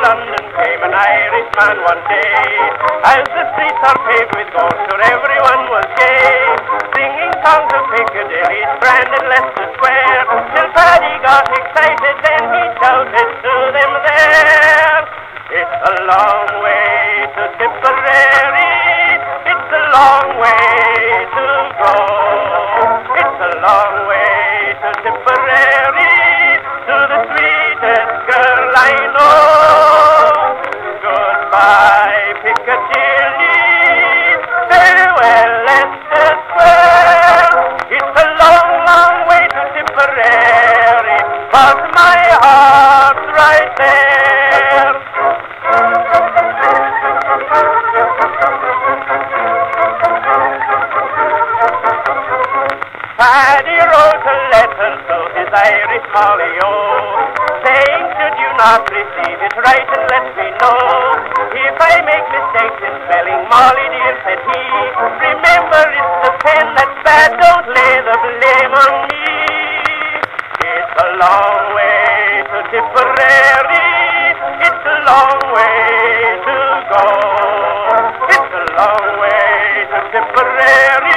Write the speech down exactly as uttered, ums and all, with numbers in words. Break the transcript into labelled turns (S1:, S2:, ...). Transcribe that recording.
S1: London came an Irishman one day. As the streets are paved with gold, sure everyone was gay, singing songs of Piccadilly, Strand and Leicester Square, till Paddy got excited, then he shouted to them there, it's a long way to Tipperary, it's a long way to go, it's a long way to Tipperary, to the sweetest girl I know. Goodbye Piccadilly, farewell Leicester Square, it's a long, long way to Tipperary, but my heart's right there. Paddy wrote a letter to his Irish Molly-O, saying, should you not receive it, write and let me know. If I make mistakes in spelling, Molly dear, said he, remember it's the pen that's bad, don't lay the blame on me. It's a long way to Tipperary, it's a long way to go, it's a long way to Tipperary,